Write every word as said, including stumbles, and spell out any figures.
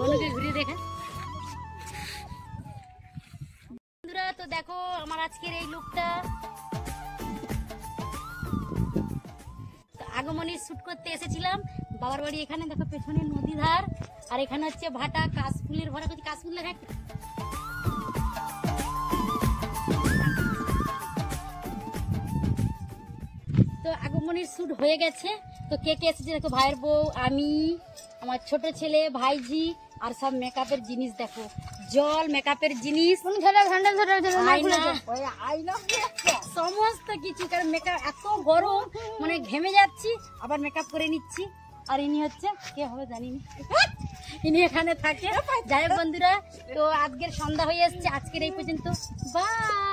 বনুকে ঘুরিয়ে দেখা। বন্ধুরা তো দেখো আমার আজকের এই লুকটা, আগমনী শুট করতে এসেছিলাম বাবার বাড়ি। এখানে দেখো পেছনে নদী ধার, আর এখানে হচ্ছে ভাটা কাশফুলের ভরা করছি। কাশফুল দেখা তো আগমনীর শুট হয়ে গেছে। তো কে কে এসেছে দেখো, ভাইয়ের বউ, আমি, আমার ছোট ছেলে, ভাইজি, আর সব মেকআপের জিনিস দেখো, জল, মেকআপের জিনিস, সমস্ত কিছু। কারণ মেকআপ এত গরম, মানে ঘেমে যাচ্ছি, আবার মেকআপ করে নিচ্ছি। আর ইনি হচ্ছে কে হবে জানি না, ইনি এখানে থাকে। যাই হোক বন্ধুরা, তো আজকের সন্ধ্যা হয়ে এসছে, আজকের এই পর্যন্ত, বাই।